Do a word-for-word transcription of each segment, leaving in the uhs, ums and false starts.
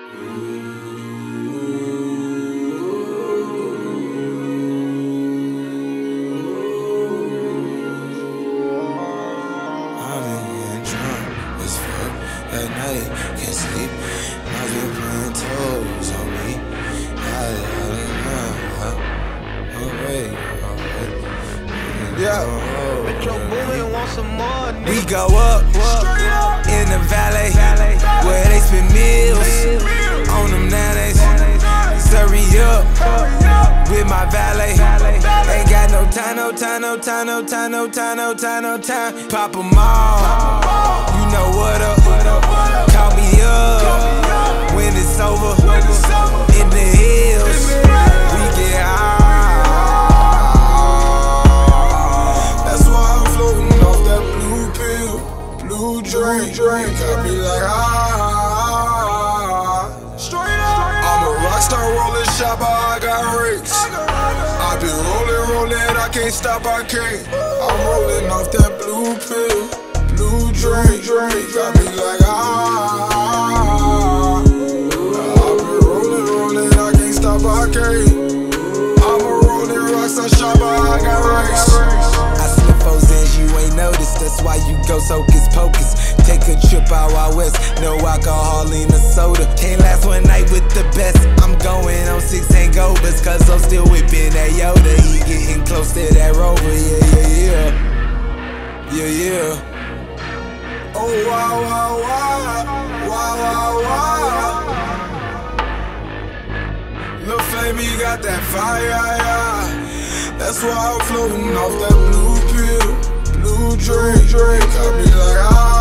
At night, can't sleep. Now you're playing toes on me. I, I don't know. Alright, alright. Yeah. Metro Boomin want some more. We go up, up in the valley, where they spend meals on them nannies. Hurry up with my valet. Ain't got no time, no time, no time, no time, no time, no time, no time. Pop 'em all. You know what up. Call me up when it's over. In the hills, we get high. That's why I'm floating off that blue pill, blue drink. Got me like ah. I'm a rockstar rolling shopper, I got rakes. I been rolling, rolling, I can't stop, I can't. I'm rolling off that blue pill, blue drink. Got me like ah. I've been rolling, rolling, I can't stop, I can't. I'm a rolling rockstar shopper, I got rakes. I slip those ends, you ain't noticed. That's why you go hocus pocus. Take a trip out out west, no alcohol in the soda. Can't last one night with the best. I'm going on six hangovers, cause I'm still whipping that Yoda. He getting close to that Rover, yeah, yeah, yeah. Yeah, yeah. Oh, wow, wow, wow, wow, wow, wow. Lil' Flame, you got that fire, yeah. That's why I'm floating off that blue pill, blue drink. Got me like ah.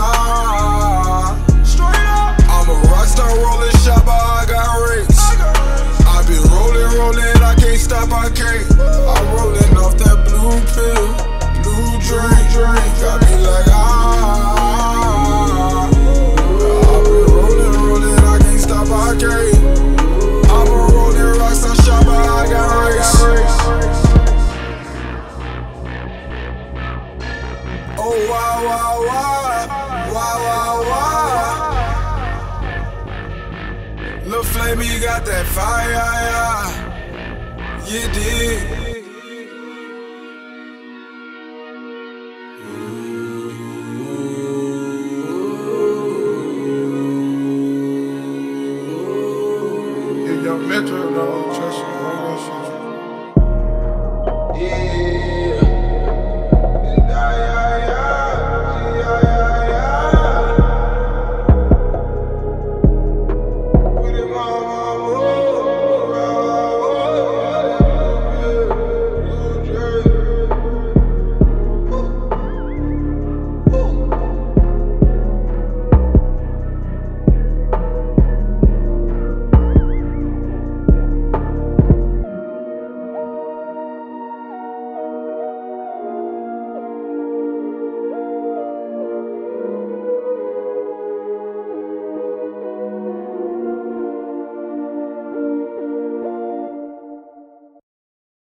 I'm a rockstar rolling shopper, I got rakes. I been rolling, rolling, I can't stop, I can't. I'm rolling off that blue pill, blue drink. Got me like ah. Oh, wow, wow, wow, wow, wow, wow. Lil' Flame, you got that fire, yeah. You did.